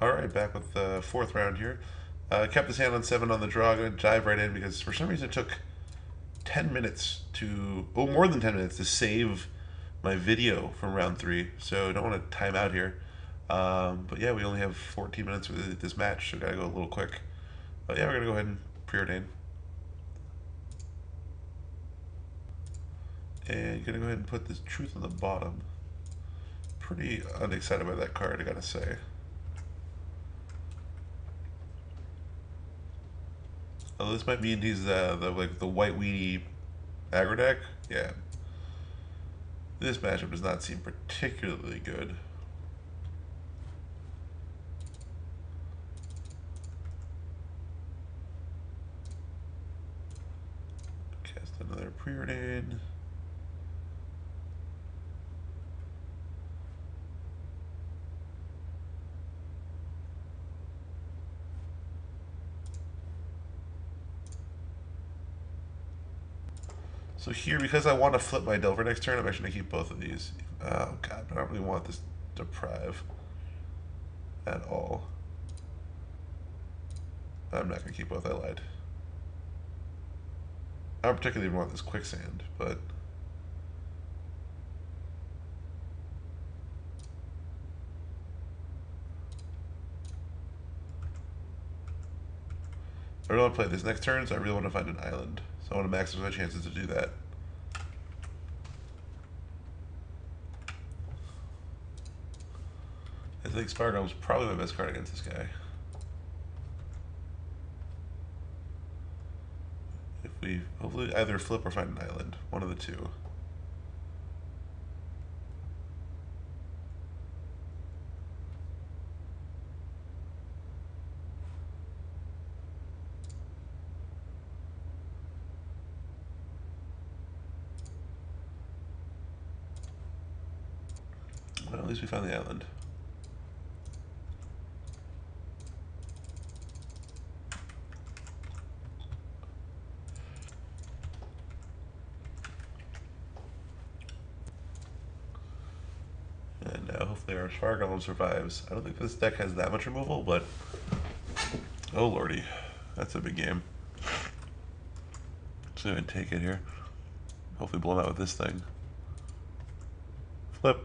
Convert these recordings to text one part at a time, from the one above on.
Alright, back with the fourth round here. Kept his hand on 7 on the draw. Going to dive right in because for some reason it took 10 minutes to, oh, more than 10 minutes to save my video from round 3. So I don't want to time out here. But yeah, we only have 14 minutes with this match, so gotta go a little quick. But yeah, we're gonna go ahead and preordain. And gonna go ahead and put this truth on the bottom. Pretty unexcited by that card, I gotta say. Oh, this might mean he's the white weedy aggro deck. Yeah. This matchup does not seem particularly good. Cast another preordain. So here, because I want to flip my Delver next turn, I'm actually going to keep both of these. Oh god, but I don't really want this Deprive at all. I'm not going to keep both, I lied. I don't particularly want this Quicksand, but... I really want to play this next turn, so I really want to find an island. So I want to maximize my chances to do that. I think Spire is probably my best card against this guy. If we hopefully either flip or find an island, one of the two. Well, at least we found the island. And now hopefully our Spire Golem survives. I don't think this deck has that much removal, but... Oh lordy, that's a big game. Just gonna take it here. Hopefully blow him out with this thing. Flip.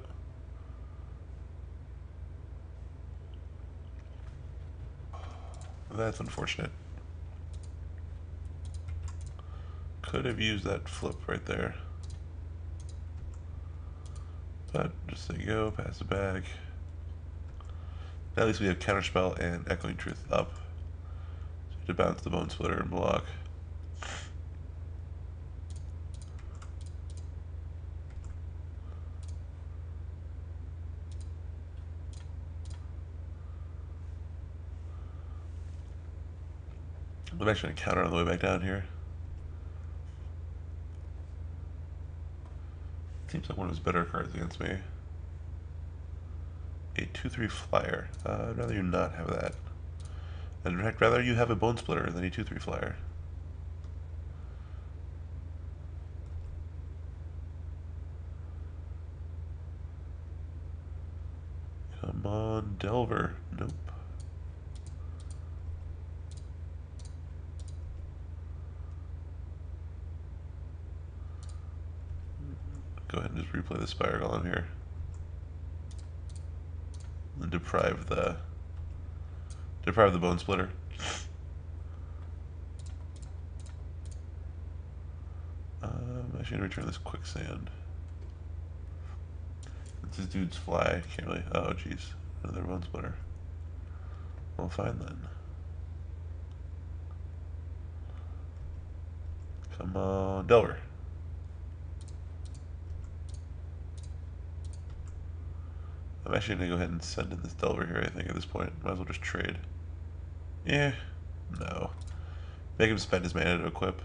That's unfortunate. Could have used that flip right there. But just let it go, pass it back. Now at least we have Counterspell and Echoing Truth up. So to bounce the Bone Splitter and block. I'm actually going to counter on the way back down here. Seems like one of his better cards against me. A 2/3 flyer. I'd rather you not have that. And in fact, rather you have a Bone Splitter than a 2/3 flyer. Come on, Delver. Nope. Go ahead and just replay the Spire Golem here. And deprive the Bone Splitter. I'm actually gonna return this Quicksand. This dude's fly. Can't really. Oh jeez, another Bone Splitter. Well, fine then. Come on, Delver. I'm actually going to go ahead and send in this Delver here, I think, at this point. Might as well just trade. Yeah. No. Make him spend his mana to equip.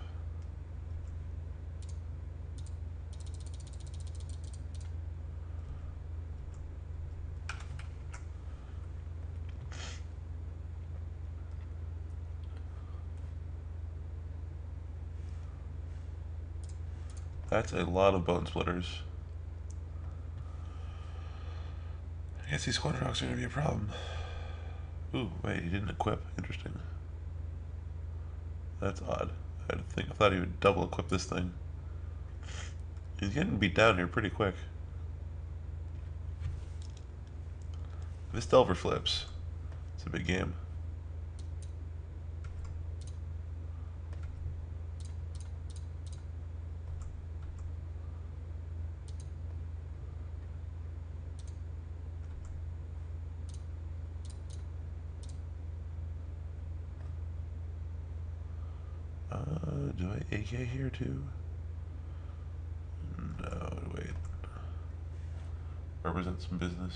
That's a lot of Bone Splitters. I guess these Squadron Rocks are going to be a problem. Ooh, wait, he didn't equip. Interesting. That's odd. I thought he would double equip this thing. He's getting beat down here pretty quick. If this Delver flips, it's a big game. Do I AK here too? No, wait. Represent some business.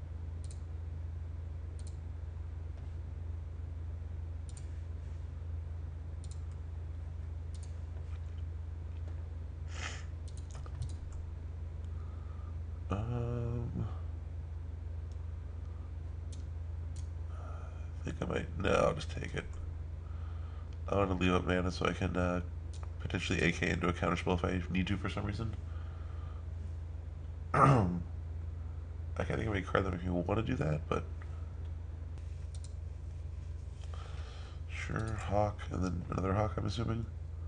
I think I might. No, I'll just take it. I want to leave up mana so I can potentially AK into a counterspell if I need to for some reason. I think I may card them if you want to do that, but sure. Hawk and then another Hawk, I'm assuming.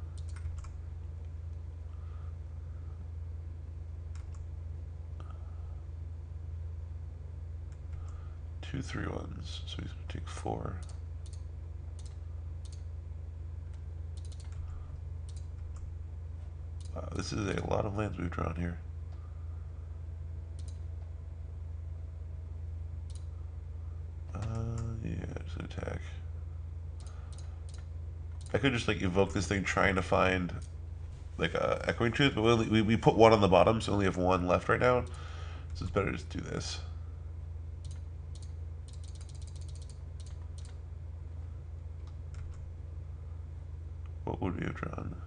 Two 3/1s, so he's gonna take 4. Wow, this is a lot of lands we've drawn here. Yeah, just attack. I could just like evoke this thing trying to find like a Echoing Truth, but we put one on the bottom, so we only have one left right now. So it's better to just do this. What would we have drawn?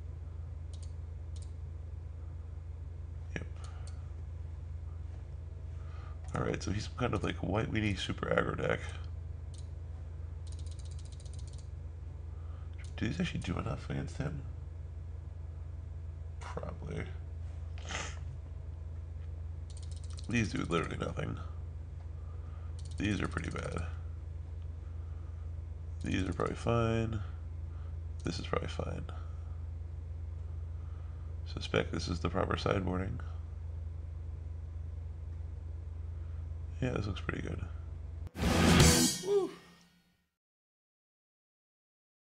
Yep. Alright, so he's some kind of like white weenie super aggro deck. Do these actually do enough against him? Probably. These do literally nothing. These are pretty bad. These are probably fine. This is probably fine. Suspect this is the proper sideboarding. Yeah, this looks pretty good.